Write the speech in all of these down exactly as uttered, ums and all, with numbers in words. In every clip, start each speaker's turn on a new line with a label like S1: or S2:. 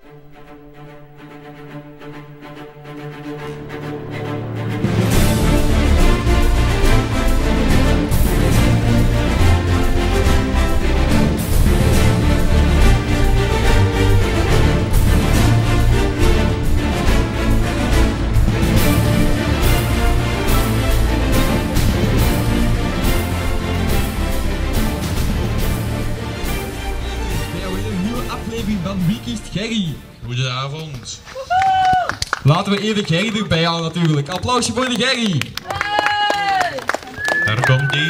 S1: Van Wie kiest Gerry?
S2: Goedenavond.
S1: Laten we even Gerry erbij halen natuurlijk. Applausje voor de Gerry.
S3: Hey!
S2: Daar komt ie.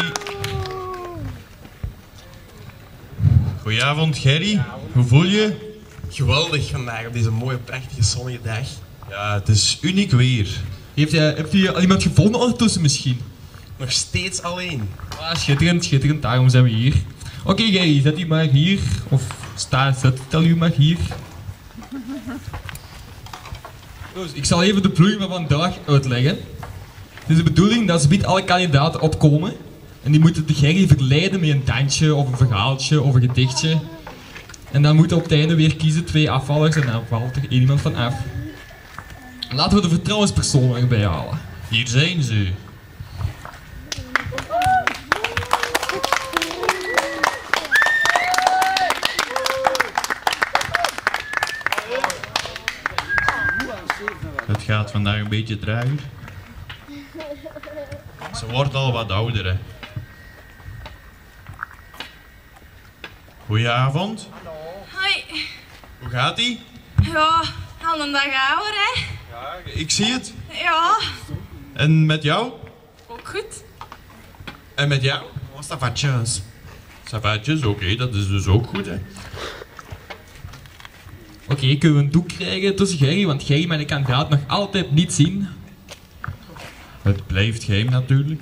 S2: Goedenavond Gerry. Hoe voel je?
S4: Geweldig vandaag op deze mooie, prachtige, zonnige dag.
S2: Ja, het is uniek weer.
S1: Heeft je, heb je al iemand gevonden ondertussen misschien?
S4: Nog steeds alleen.
S1: Ah, schitterend, schitterend. Daarom zijn we hier. Oké okay, Gerry, zet u maar hier. Of sta, zet, stel u maar hier. Dus, ik zal even de ploeg van vandaag uitleggen. Het is de bedoeling dat ze biedt alle kandidaten opkomen. En die moeten de Gerry verleiden met een dansje of een verhaaltje of een gedichtje. En dan moeten op het einde weer kiezen twee afvallers en dan valt er één iemand van af. Laten we de vertrouwenspersoon erbij halen.
S2: Hier zijn ze. Het gaat vandaag een beetje trager. Ze wordt al wat ouder, hè. Goedenavond.
S3: Hoi.
S2: Hoe gaat ie?
S3: Ja, al een dag ouder, hè?
S2: Ja, ik zie het.
S3: Ja,
S2: En met jou?
S3: ook goed.
S2: En met jou?
S4: Oh, stafatjes.
S2: Savatjes, oké, okay, dat is dus ook goed, hè.
S1: Oké, okay, kunnen we een doek krijgen tussen Gerry, want Gerry mag de kandidaat nog altijd niet zien.
S2: Het blijft geheim natuurlijk.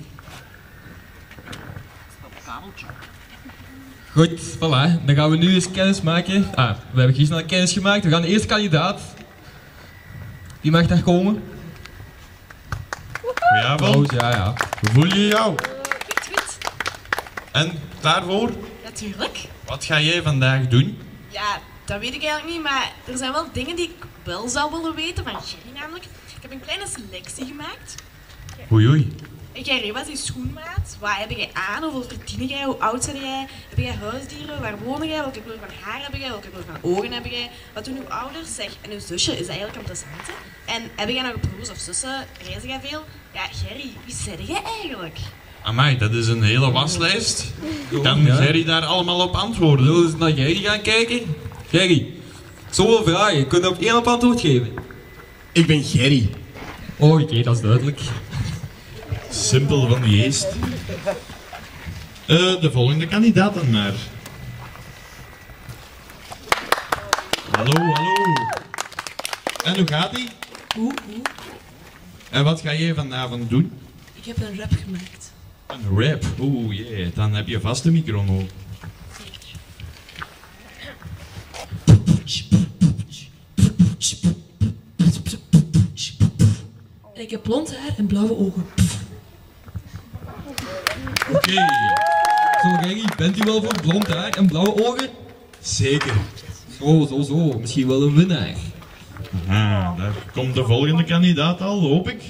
S1: Goed, voilà. Dan gaan we nu eens kennis maken. Ah, we hebben gisteren al kennis gemaakt. We gaan de eerste kandidaat. Die mag daar komen.
S2: Goedenavond.
S1: Oh, ja, ja.
S2: Hoe voel je jou?
S3: Goed, goed.
S2: En klaarvoor?
S3: Natuurlijk.
S2: Wat ga jij vandaag doen?
S3: Ja, dat weet ik eigenlijk niet, maar er zijn wel dingen die ik wel zou willen weten van Gerry namelijk. Ik heb een kleine selectie gemaakt.
S2: Oei oei.
S3: Gerry, wat is je schoenmaat? Wat heb jij aan? Hoeveel verdien jij? Hoe oud ben jij? Heb jij huisdieren? Waar wonen jij? Welke kleur van haar heb jij? Welke kleur van ogen heb jij? Wat doen uw ouders? Zeg, en uw zusje is eigenlijk interessant. Hè? En heb jij nog broers of zussen? Reis jij veel? Ja, Gerry, wie zeg jij eigenlijk?
S2: Amai, dat is een hele waslijst. Kan
S1: Ja.
S2: Gerry daar allemaal op antwoorden?
S1: Zullen we eens naar Gerry gaan kijken? Gerry, zoveel vragen. Kun je op één op antwoord geven?
S4: Ik ben Gerry.
S1: Oh, oké, okay, dat is duidelijk.
S2: Simpel van die geest. Uh, de volgende kandidaat dan maar. Hallo, hallo. En hoe gaat ie?
S5: Hoe, hoe?
S2: En wat ga jij vanavond doen?
S5: Ik heb een rap gemaakt.
S2: Een rap? Oeh, jee. Dan heb je vast de micro nodig.
S5: En ik heb blond haar en blauwe ogen.
S2: Oké. Okay.
S1: Zo Gerry, bent u wel voor blond haar en blauwe ogen?
S4: Zeker.
S1: Zo, zo, zo. Misschien wel een winnaar.
S2: Aha, daar komt de volgende kandidaat al, hoop ik.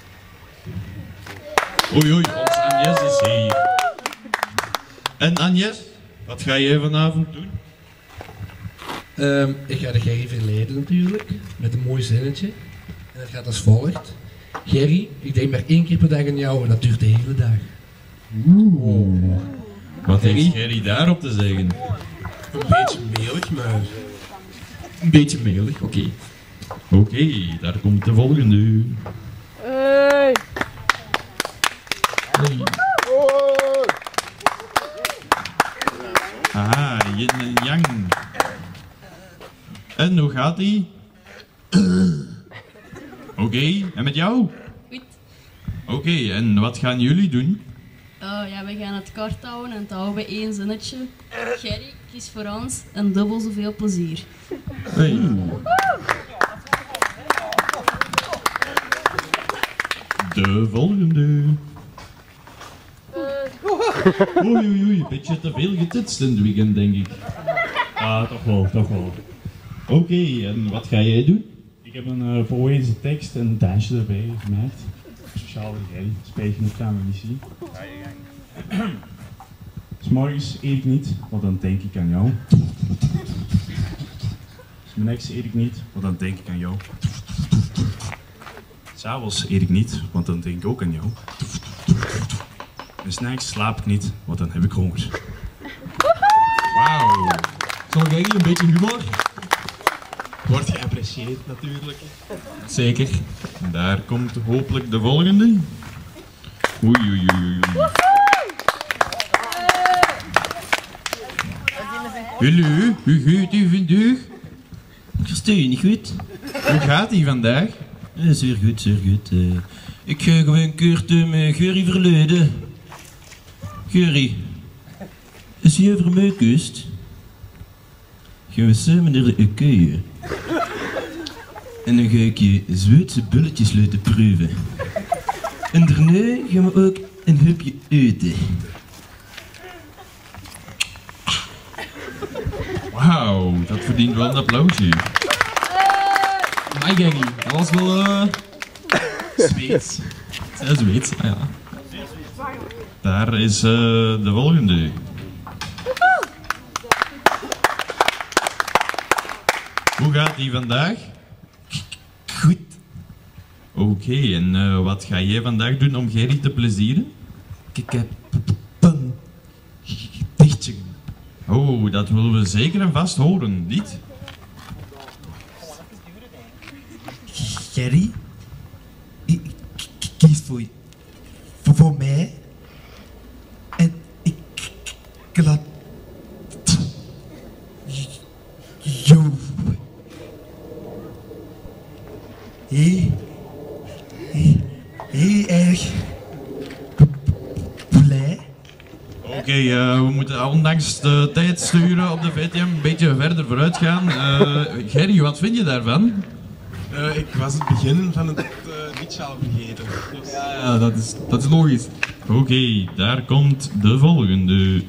S2: Oei oei, ons Agnes is hier. En Agnes, wat ga jij vanavond doen?
S6: Um, ik ga de Gerry verleiden natuurlijk, met een mooi zinnetje. En dat gaat als volgt. Gerry, ik denk maar één keer per dag aan jou en dat duurt de hele dag.
S2: Oeh. Wat heeft Gerry daarop te zeggen?
S4: Een beetje melig, maar...
S1: Een beetje melig, oké. Okay.
S2: Oké, okay, daar komt de volgende.
S3: Hey.
S1: Hey.
S2: Aha, yin en yang. En hoe gaat ie? Oké, okay, en met jou?
S7: Goed.
S2: Oké, okay, en wat gaan jullie doen?
S7: Oh ja, we gaan het kort houden en het houden bij één zinnetje. Gerry, kies voor ons en dubbel zoveel plezier.
S2: Hey. De volgende. Oei oei oei, beetje te veel getitst in het weekend denk ik.
S8: Ah, toch wel, toch wel.
S2: Oké, en wat ga jij doen?
S8: Ik heb een uh, poëtische tekst en een dansje erbij gemaakt. Speciaal voor jij. Spijtje nog kan we niet zien. 'S Morgens eet ik niet, want dan denk ik aan jou. 'S Middags eet ik niet, want dan denk ik aan jou. 'S Avonds eet ik niet, want dan denk ik ook aan jou. En 's nachts slaap ik niet, want dan heb ik honger.
S1: Wauw. Zo Gerry, een beetje humor.
S4: Wordt geapprecieerd natuurlijk.
S1: Zeker.
S2: Daar komt hopelijk de volgende. Oei, oei, oei, oei. Hallo, hoe gaat u vandaag?
S9: Ik versta je niet goed.
S2: Hoe gaat ie vandaag?
S9: Ja, zeer goed, zeer goed. Uh, ik ga gewoon een keertje met Gerry verleden. Gerry, als je over mij kust, gaan we samen naar de Ikea. En dan ga ik je Zweedse bulletjes laten proeven. En daarna gaan we ook een hupje eten.
S2: Wauw, dat verdient wel een applausje.
S1: My Gerry, dat was wel eh...
S4: Zweeds.
S1: Ja, Zweeds, ah, ja.
S2: Daar is uh, de volgende. Hoe gaat die vandaag?
S9: Goed.
S2: Oké, okay, en uh, wat ga jij vandaag doen om Gerry te plezieren?
S9: Ik heb een gedichtje.
S2: Oh, dat willen we zeker en vast horen, niet?
S9: Gerry, ik, ik kies voor, voor, voor mij en ik, ik laat jou. Heel, heel, heel erg blij.
S2: Oké, okay, uh, we moeten ondanks de tijd sturen op de V T M een beetje verder vooruit gaan. Uh, Gerry, wat vind je daarvan?
S4: Uh, ik was het begin van het uh, liedje al vergeten. Dus...
S1: Ja, ja dat, is, dat is logisch.
S2: Oké, okay, daar komt de volgende.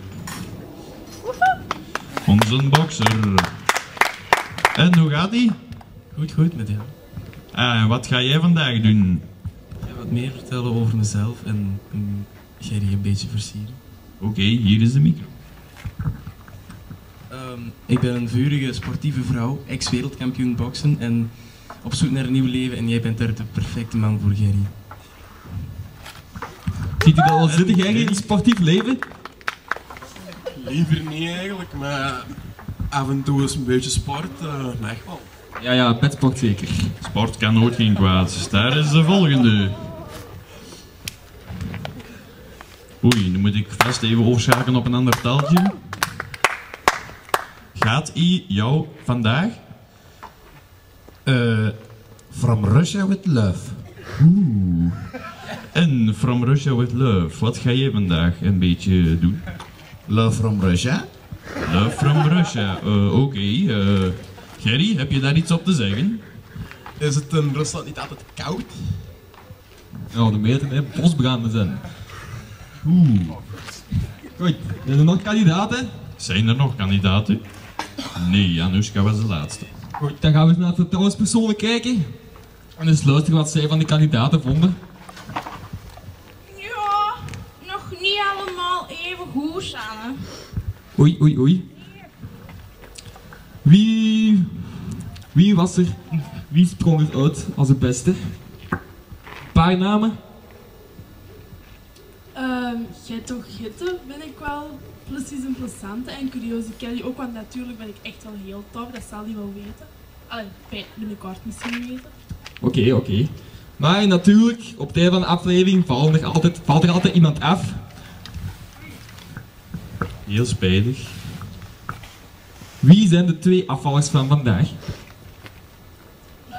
S2: Onze bokser. En hoe gaat ie?
S10: Goed, goed met jou.
S2: Ah, en wat ga jij vandaag doen?
S10: Ja, wat meer vertellen over mezelf en um, Gerry een beetje versieren.
S2: Oké, okay, hier is de micro.
S10: Um, ik ben een vurige sportieve vrouw, ex-wereldkampioen boksen en op zoek naar een nieuw leven en jij bent daar de perfecte man voor, Gerry.
S1: Ziet u dat al zitten, Gerry, in een sportief leven?
S4: Liever niet eigenlijk, maar af en toe is een beetje sport, uh, mag wel.
S1: Ja, ja, petsport zeker.
S2: Sport kan nooit geen kwaad. Daar is de volgende. Oei, nu moet ik vast even overschakelen op een ander taaltje. Gaat ie jou vandaag?
S6: Uh, from Russia with love.
S2: Oeh. En From Russia with Love, wat ga je vandaag een beetje doen?
S6: Love from Russia?
S2: Love from Russia, uh, oké. Okay. Uh, Gerry, heb je daar iets op te zeggen?
S4: Is het in Rusland niet altijd koud?
S1: Nou, de meter hè, bosbranden zijn.
S2: Oeh.
S1: Goed, zijn er nog kandidaten?
S2: Zijn er nog kandidaten? Nee, Anoushka was de laatste.
S1: Goed, dan gaan we eens naar de vertrouwenspersonen kijken. En eens luisteren wat zij van die kandidaten vonden.
S11: Ja, nog niet allemaal even goed, Sanne.
S1: Oei, oei, oei. Wie... Wie was er... Wie sprong er uit als de beste? Een paar namen?
S5: Um, jij toch Gitte ben ik wel precies een plezante en curieus. Ik ken die ook, want natuurlijk ben ik echt wel heel tof, dat zal hij wel weten. Allee, bij- binnenkort misschien weten.
S1: Oké, okay, oké. Okay. Maar natuurlijk, op het einde van de aflevering valt er altijd, valt er altijd iemand af.
S2: Heel spijtig.
S1: Wie zijn de twee afvallers van vandaag?
S5: Uh,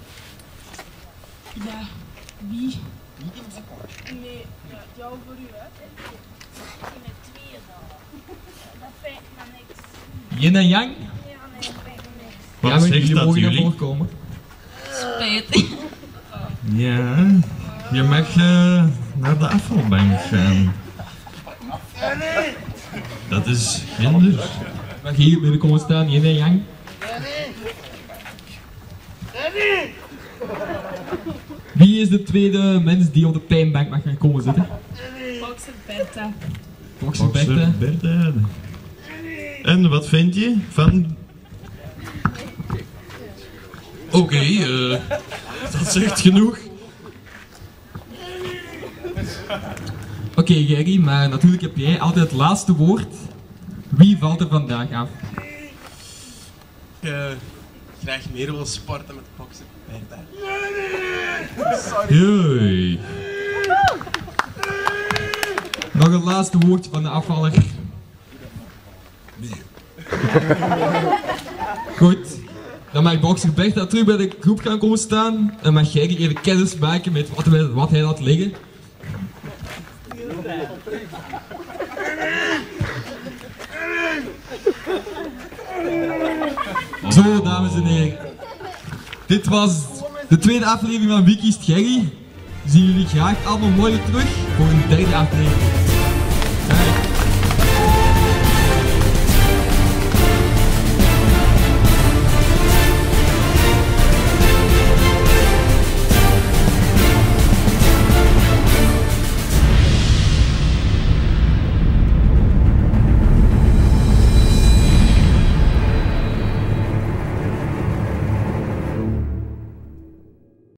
S5: ja, wie? Nee, ja, jou voor u, hè?
S11: Met tweeën dan. Dat feit maar niks.
S1: Yin en Yang?
S11: Ja, nee, dat feit maar niks.
S2: Wat
S1: ja, maar
S2: zegt
S1: jullie
S2: dat
S1: mogen naar
S2: jullie?
S1: voren komen.
S7: Spijtig.
S2: Ja, je mag uh, naar de afvalbank gaan. Dat is hinder.
S1: Mag hier binnenkomen staan, Yin en Yang? Wie is de tweede mens die op de pijnbank mag gaan komen zitten?
S5: Boxer Bertha.
S1: Boxer
S2: Boxer
S1: Bertha.
S2: Bertha. En wat vind je van... Oké, okay, uh, dat zegt genoeg.
S1: Oké okay, Gerry, maar natuurlijk heb jij altijd het laatste woord. Wie valt er vandaag af?
S4: Ik uh, graag meer wil sporten met boksen.
S1: Hey. Nog een laatste woordje van de afvaller. Goed. Dan mag Boxer Bertha terug bij de groep gaan komen staan. En mag Gerry even kennis maken met wat, wij, wat hij laat liggen. Zo, dames en heren. Dit was de tweede aflevering van Wie kiest Gerry. Zien jullie graag allemaal morgen terug voor een derde aflevering.